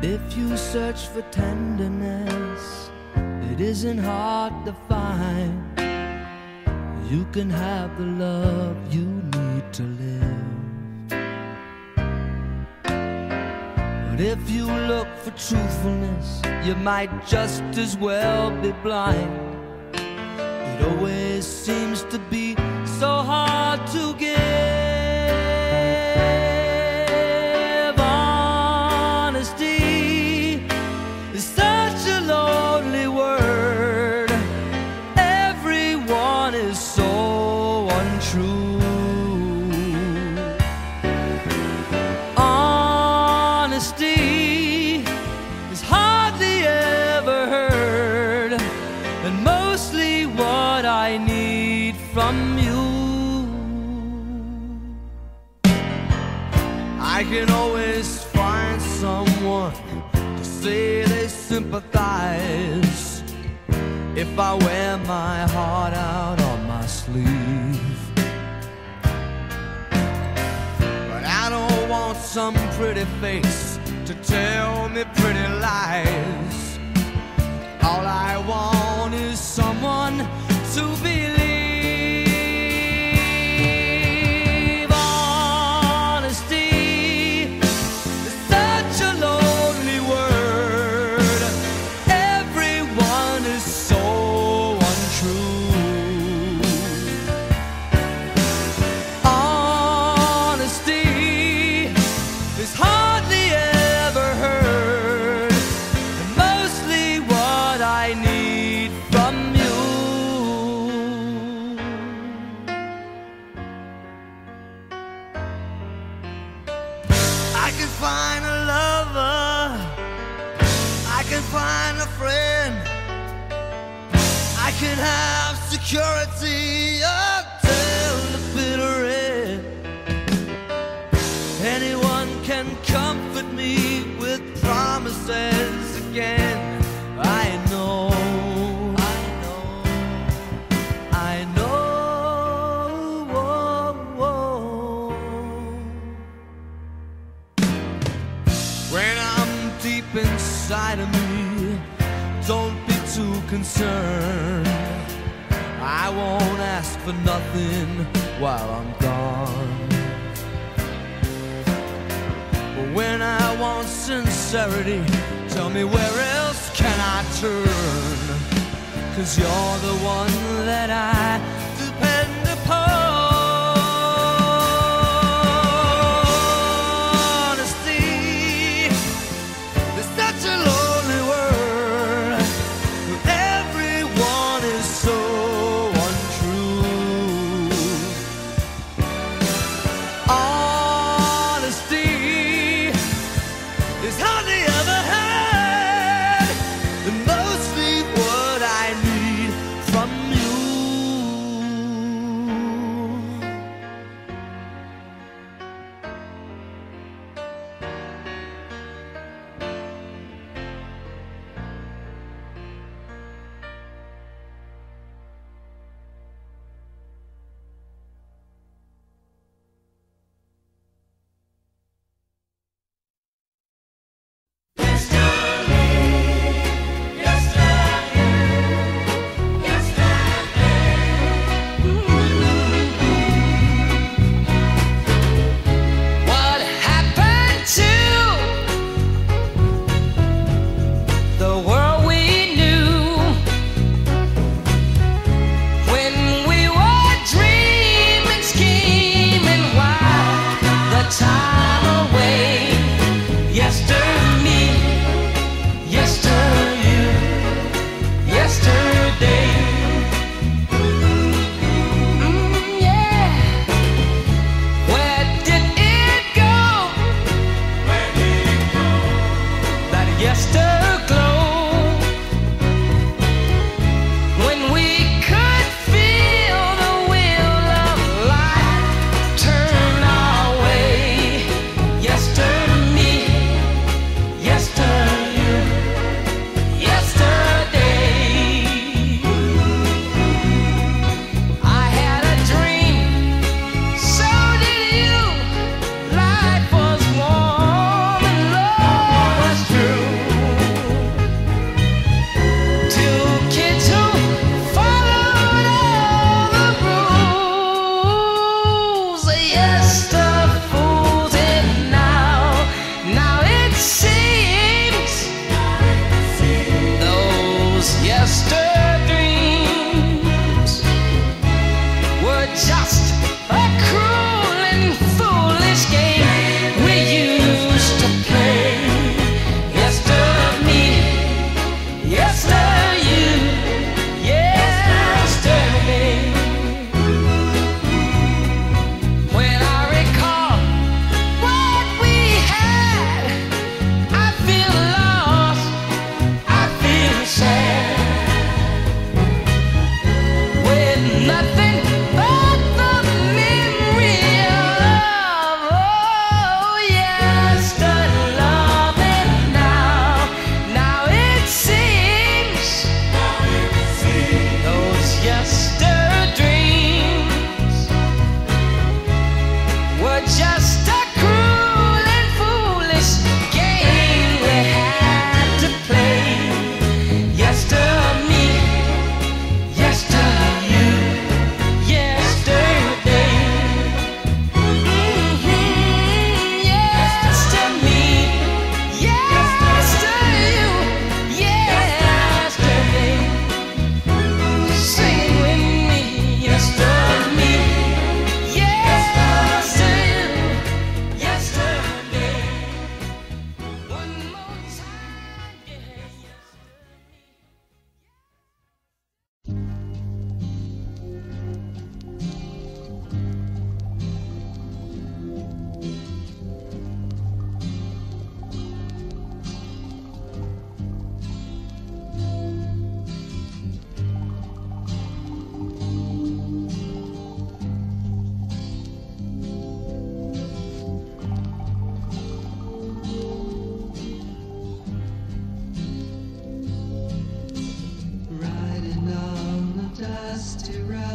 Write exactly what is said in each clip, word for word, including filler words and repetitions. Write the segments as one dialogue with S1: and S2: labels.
S1: If you search for tenderness, it isn't hard to find. You can have the love you need to live. But if you look for truthfulness, you might just as well be blind. It always seems to be so hard to give. Honesty is such a lonely word. Everyone is so untrue. Honesty is hardly ever heard, and mostly what I need from you. I can always find someone to say they sympathize if I wear my heart out on my sleeve. But I don't want some pretty face to tell me pretty lies. All I want is someone to believe. I can find a lover, I can find a friend, I can have security until the bitter end. Anyone can comfort me with promises again. I know, I know, I know. Whoa, whoa. When I'm deep inside of me, don't be too concerned. I won't ask for nothing while I'm gone. But when I want sincerity, tell me where else can I turn? 'Cause you're the one that I depend upon. Mostly what I need from you.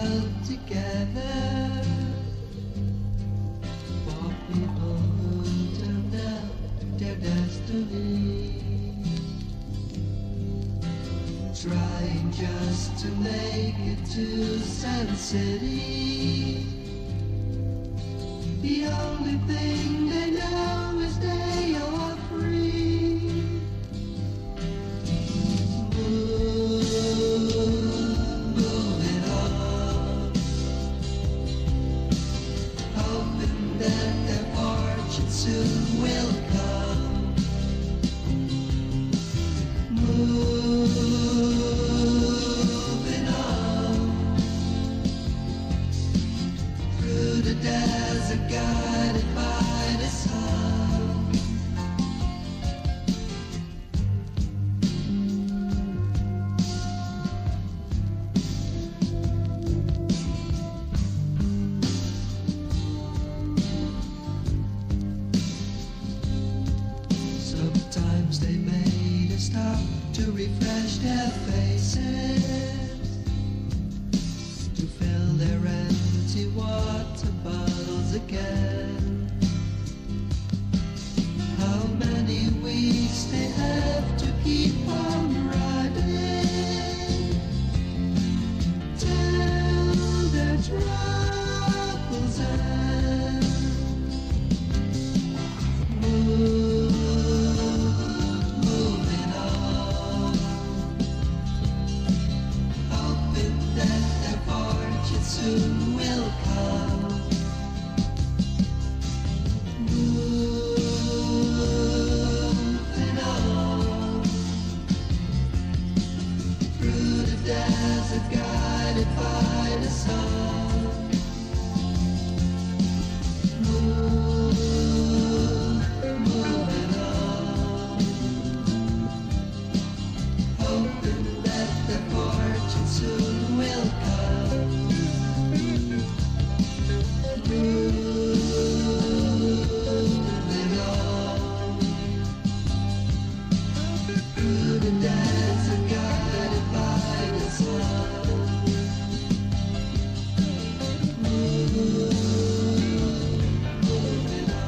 S1: held together for people who turned out their destiny, trying just to make it to Sun City. The only thing they know is they are free. Move, moving on, hoping that their fortune soon will come. Moving on through the desert, guided by the sun. Sometimes they made a stop to refresh their faces, to fill their empty water bottles again. How many weeks they have to keep on riding till their troubles end. Move, moving on, hoping that their fortune soon will come. Moving on through the desert, guided by the sun. Move, moving on, hoping that their fortune soon will come. Moving on through the desert, guided by the sun. Moving on.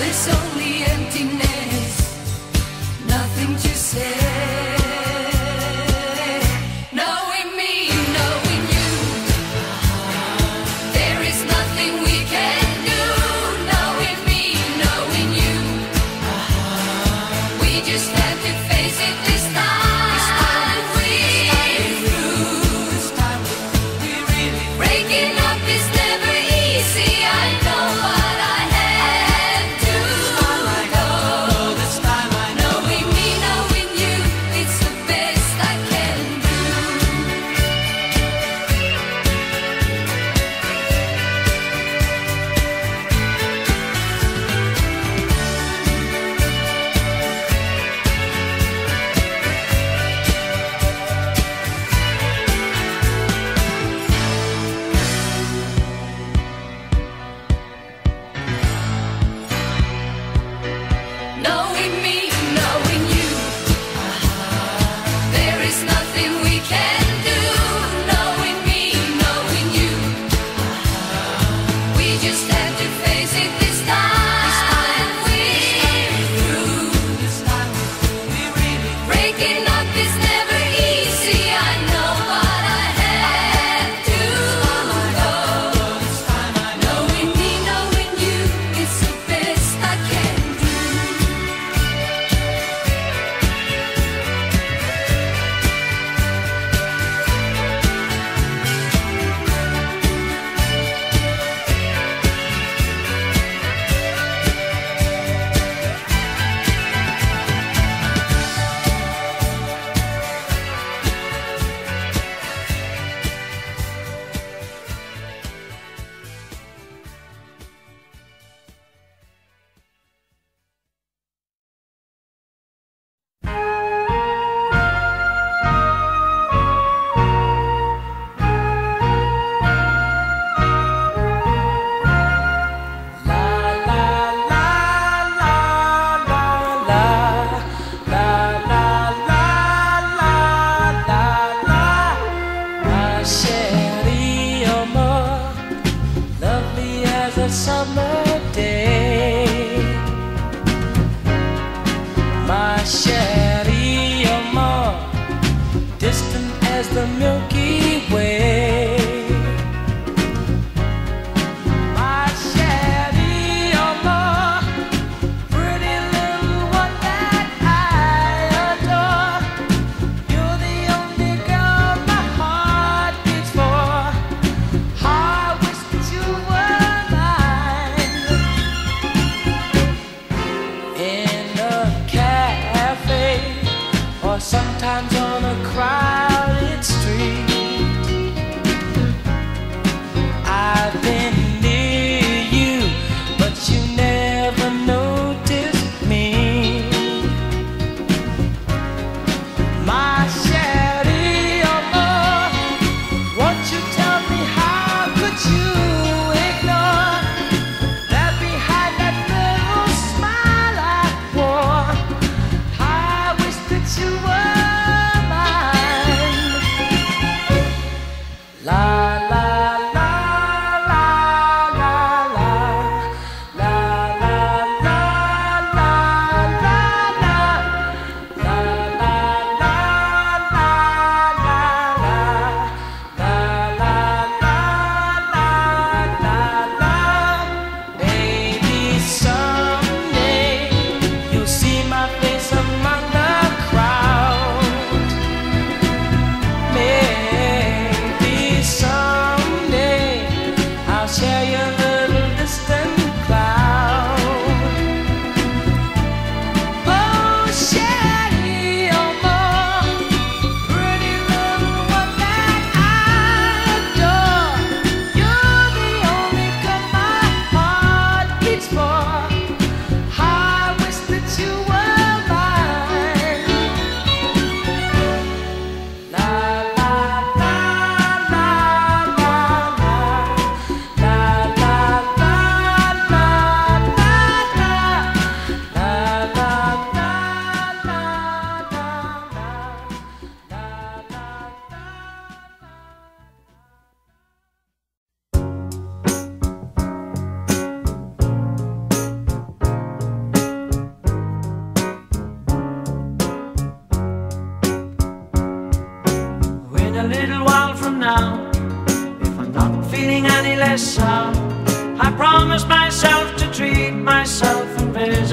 S2: there's only emptiness, nothing to say. Knowing me, knowing you, there is nothing we can do. Knowing me, knowing you, we just have to face it this time. Breaking up is never easy, I know, but I had to.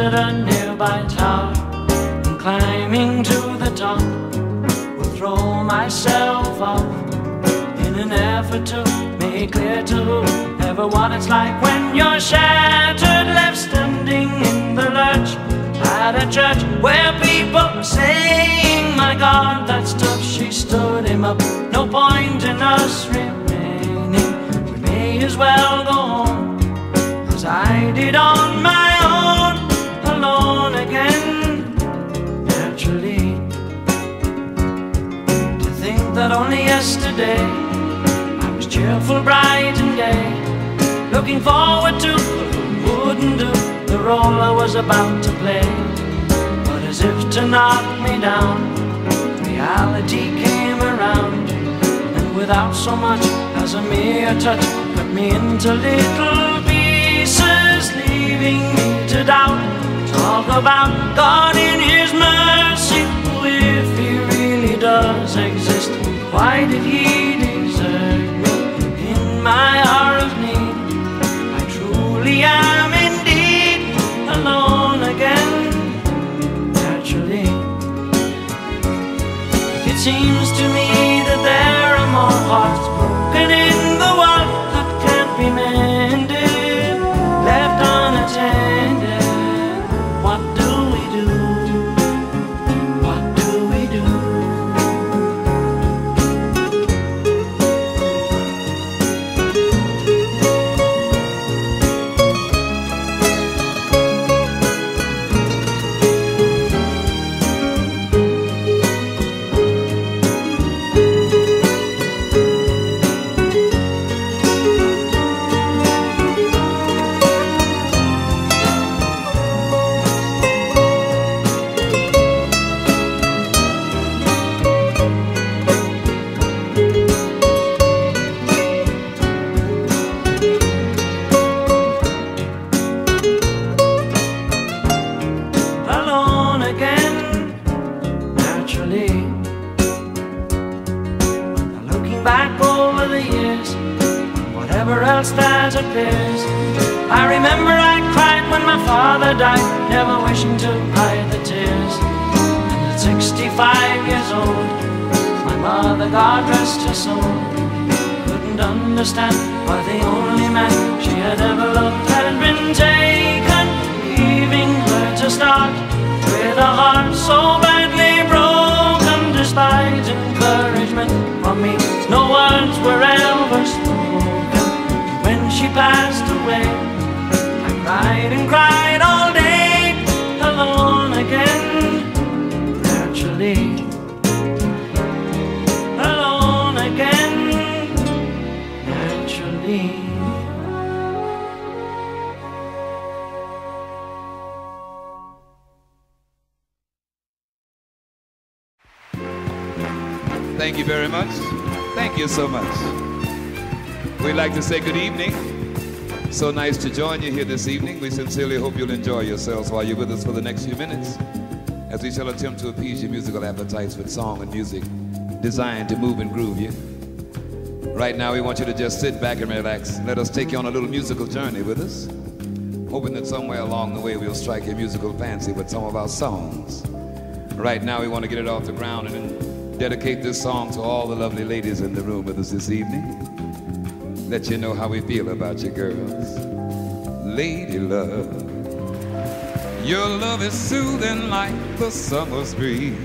S3: at a nearby tower, and climbing to the top, will throw myself off in an effort to make clear to whoever what it's like when you're shattered, left standing in the lurch at a church where people are saying, my God, that's tough. She stood him up. No point in us remaining. We may as well go home, as I did on my own, alone again. Naturally, to think that only yesterday I was cheerful, bright and gay, looking forward to what wouldn't do the role I was about to play. But as if to knock me down, reality came around, and without so much as a mere touch, cut me into little pieces, leaving me to doubt. Talk about God in His mercy. If He really does exist, why did He desert me in my hour of need? I truly am indeed alone again. Naturally, it seems to me that there are more hearts broken in the world that can't be mended, left unattended. What do we do? What do we do? I remember I cried when my father died, never wishing to hide the tears. And at sixty-five years old, my mother, God rest her soul, couldn't understand why the only man she had ever loved had been taken, leaving her to start with a heart so badly broken. Despite encouragement from me, no words were ever spoken. When she passed away, I cried and cried all day, alone again. Naturally, alone again. Naturally.
S4: Thank you very much. Thank you so much. We'd like to say good evening. So nice to join you here this evening. We sincerely hope you'll enjoy yourselves while you're with us for the next few minutes, as we shall attempt to appease your musical appetites with song and music designed to move and groove you. Right now, we want you to just sit back and relax. Let us take you on a little musical journey with us, hoping that somewhere along the way we'll strike your musical fancy with some of our songs. Right now, we want to get it off the ground and then dedicate this song to all the lovely ladies in the room with us this evening. Let you know how we feel about you girls. Lady love, your love is soothing like the summer's breeze.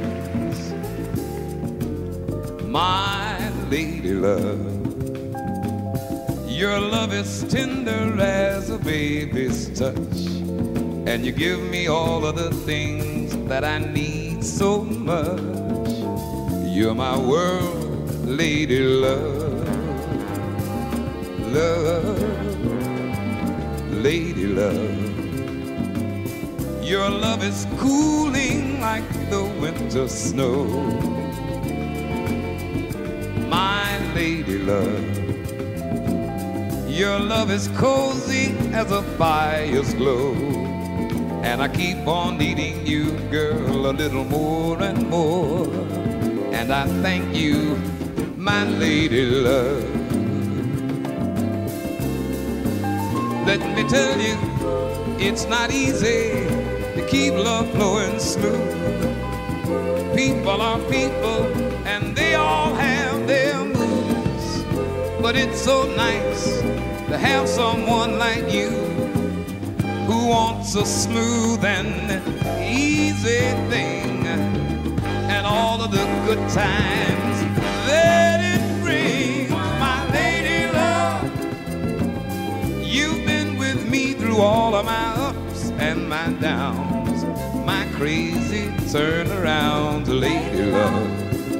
S4: My lady love, your love is tender as a baby's touch, and you give me all of the things that I need so much. You're my world, lady love. Love, lady love, your love is cooling like the winter snow. My lady love, your love is cozy as a fire's glow, and I keep on needing you, girl, a little more and more. And I thank you, my lady love. Let me tell you It's not easy to keep love flowing smooth. People are people and they all have their moods. But it's so nice to have someone like you who wants a smooth and easy thing, and all of the good times that it brings. My lady love, you've been with me through all of my ups and my downs, my crazy turnaround, lady love.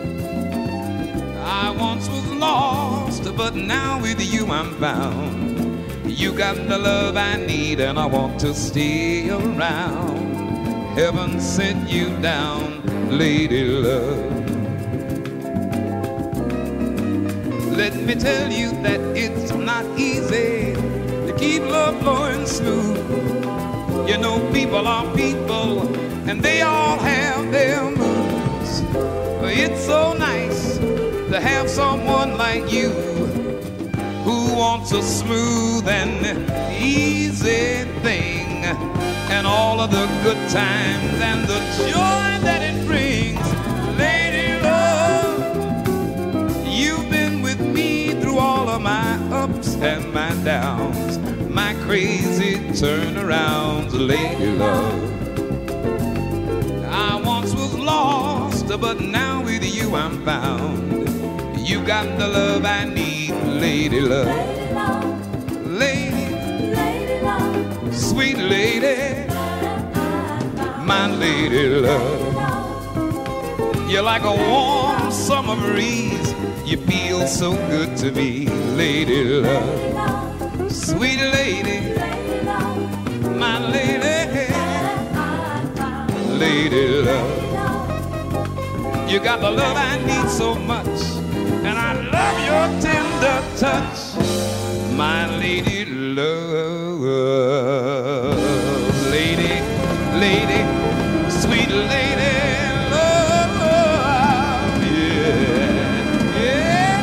S4: I once was lost, but now with you I'm found. You got the love I need and I want to stay around. Heaven sent you down, lady love. Let me tell you that it's not easy to keep love flowing smooth. You know, people are people and they all have their moods. It's so nice to have someone like you who wants a smooth and easy thing, and all of the good times and the joy that it brings. Lady love, you've been with me through all of my ups and my downs, my crazy turnarounds, lady love. I once was lost, but now with you I'm found. You got the love I need, lady love. Lady, lady love. Sweet lady, my lady love. You're like a warm summer breeze. You feel so good to me, lady love. Sweet lady, my lady, lady love. You got the love I need so much, and I love your tender touch, my lady love. Lady, lady, sweet lady love. Yeah, yeah.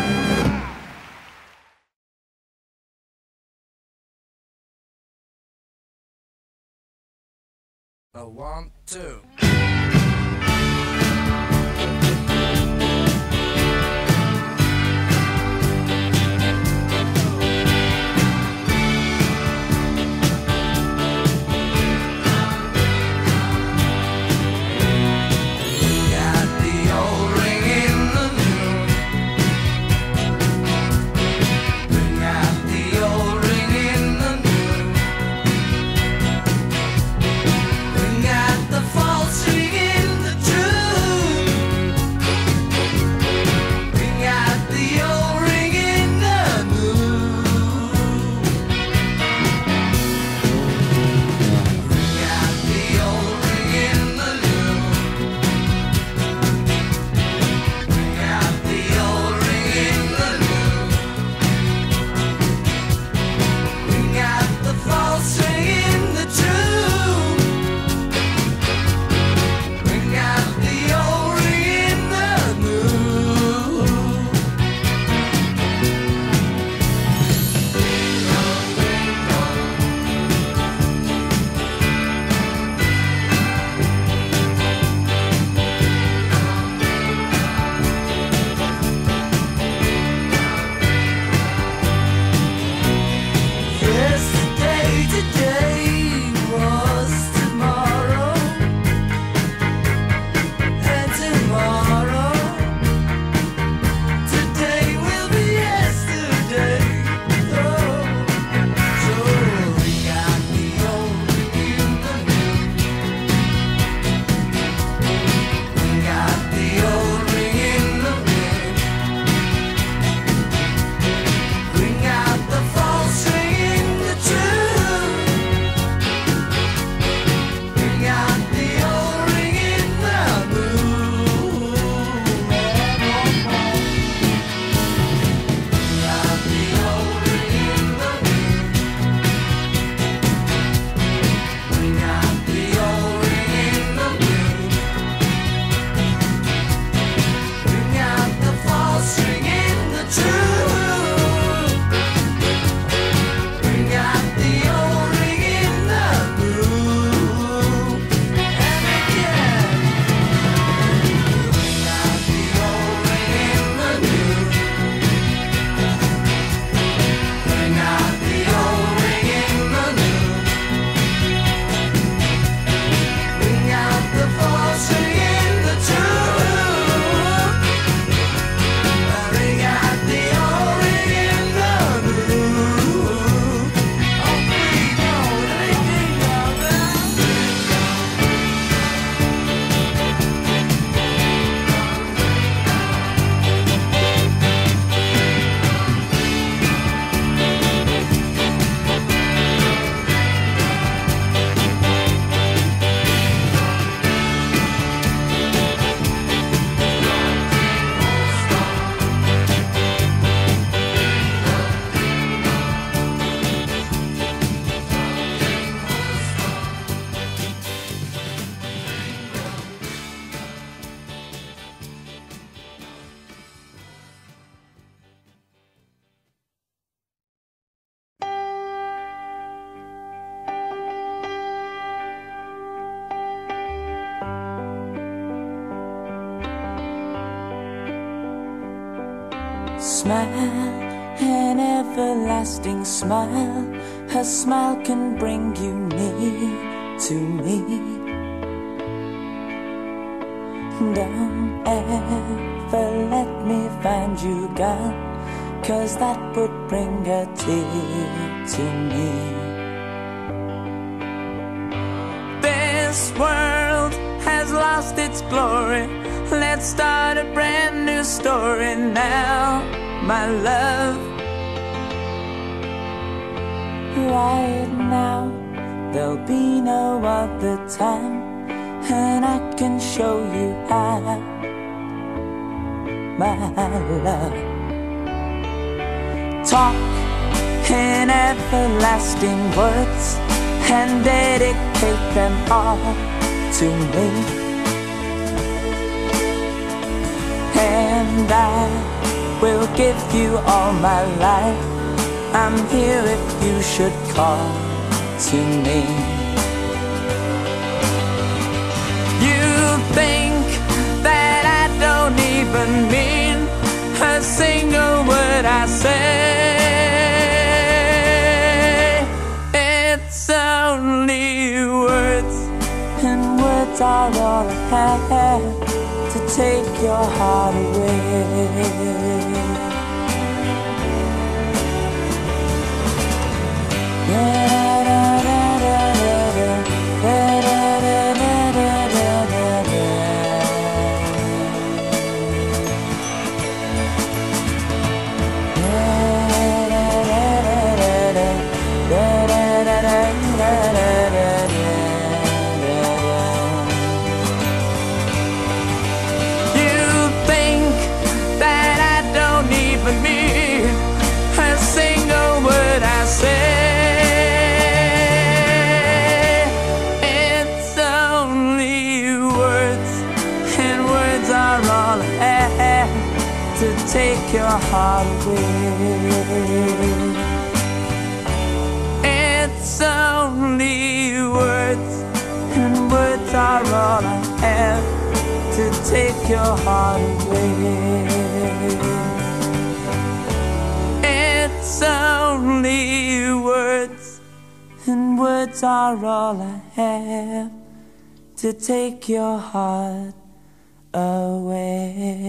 S1: A one, two.
S2: The false ring
S5: Smile, an everlasting smile. Her smile can bring you near to me. Don't ever let me find you gone, 'cause that would bring a tear to me. This world has lost its glory. Let's start a brand new story now, my love. Right now, there'll be no other time, and I can show you how, my love. Talk in everlasting words and dedicate them all to me. And I will give you all my life. I'm here if you should call to me. You think that I don't even mean a single word I say. It's only words, and words are all I have to take your heart away. Take your heart away. It's only words, and words are all I have to take your heart away. It's only words, and words are all I have to take your heart away.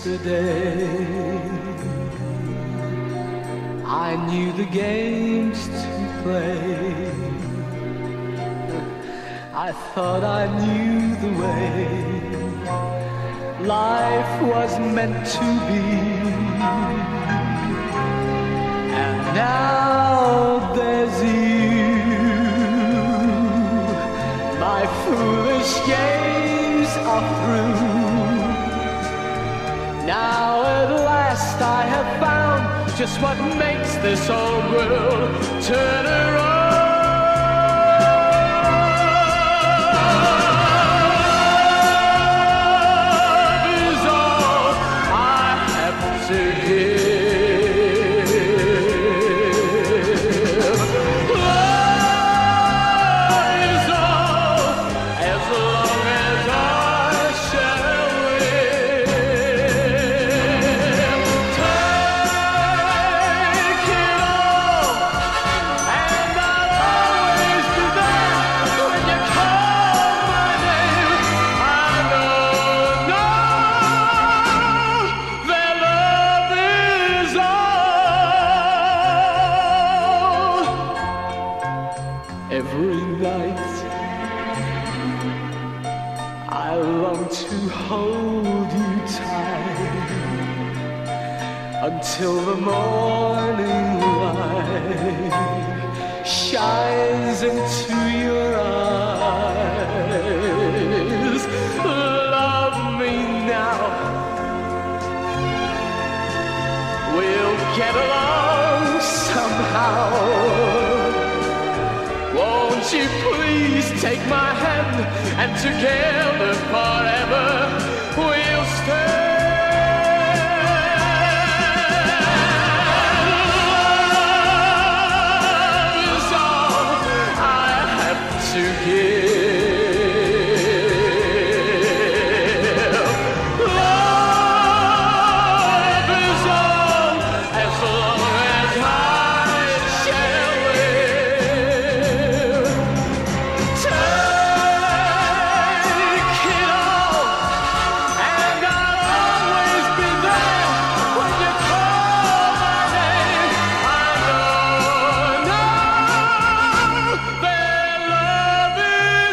S1: yesterday. I knew the games to play. I thought I knew the way life was meant to be. And now there's you. My foolish games are through. Now at last I have found just what makes this old world turn around. Is all I have to give. Love is all as long as I shall live. Take it all, and I'll always be there when you call my name. I know, know that love is all. Every night I long to hold you tight until the morning light shines into your eyes. Love me now. We'll get along somehow. Won't you please take my hand, and together forever we'll stay. Love is all I have to give. Love is all as long as I shall live. Take it all, and I'll always be there when you call my name. I know, know that love is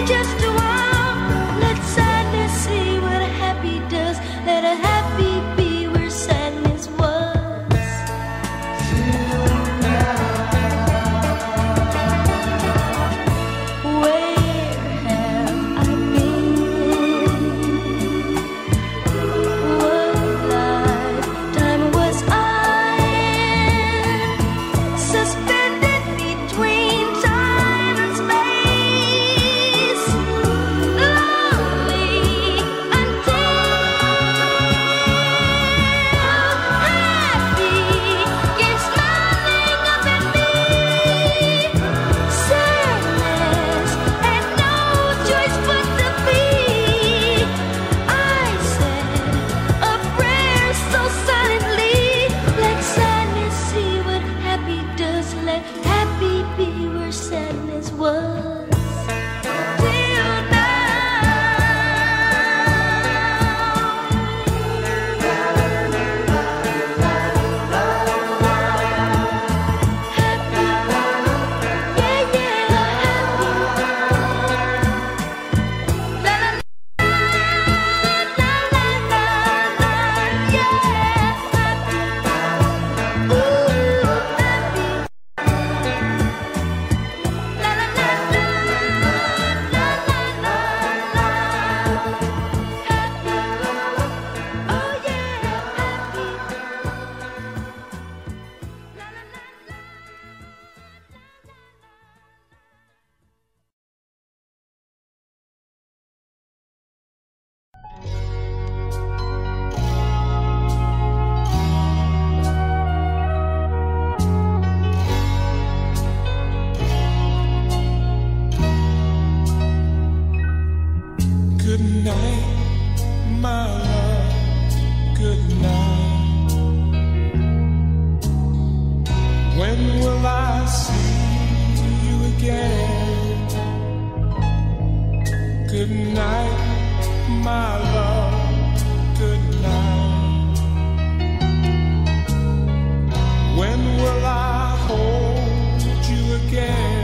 S6: just a while. Let sadness see what a happy does. Let a happy be where sadness was. Where have I been? What lifetime was I in? Suspended between time and space, lonely until happy came smiling up at me. Sadness had no choice but to be. I said a prayer so silently. Let sadness see what happy does. Let happy be where sadness was. Till
S7: Good night, my love. Good night. When will I see you again? Good night, my love. Good night. When will I hold you again?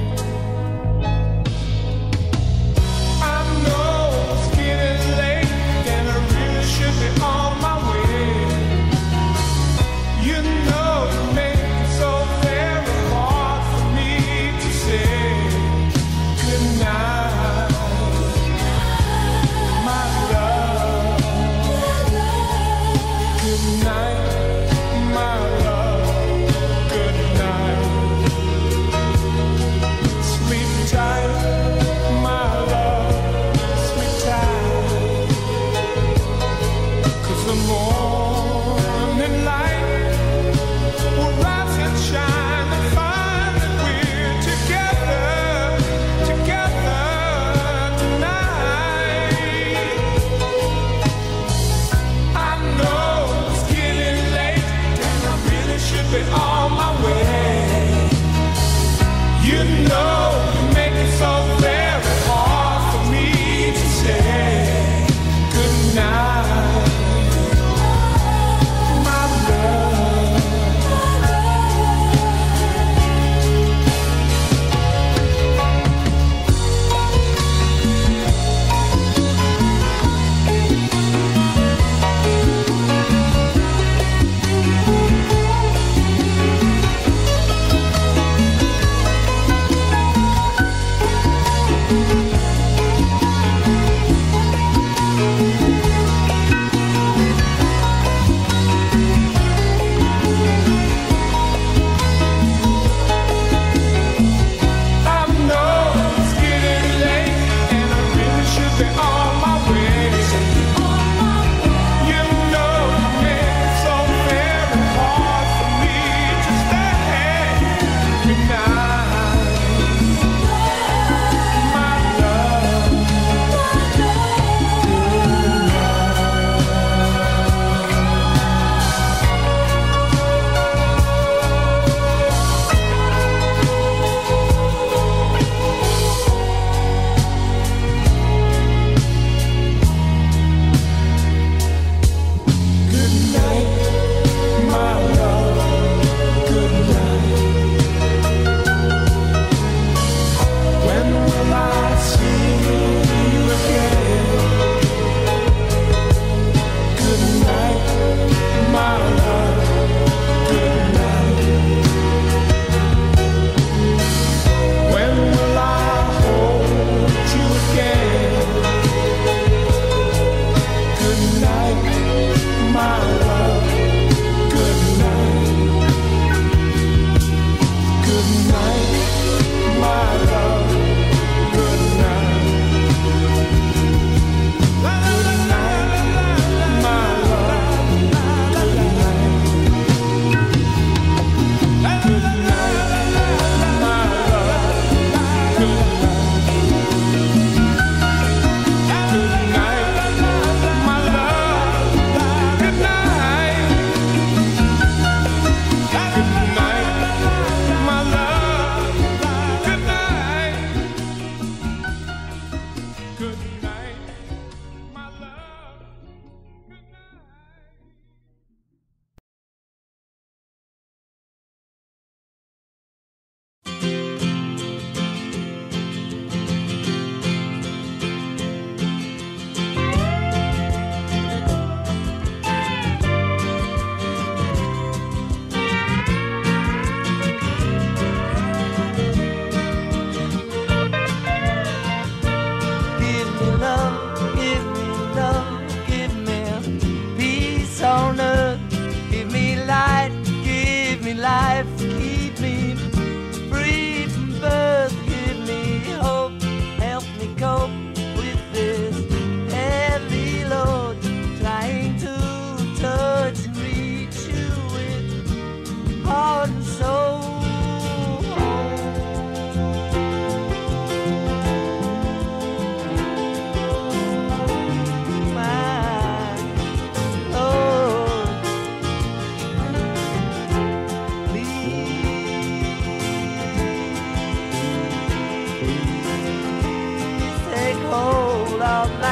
S7: I know it's getting late and I really should be on my way. You know you make it so very hard for me to say good night, my love.
S5: hold of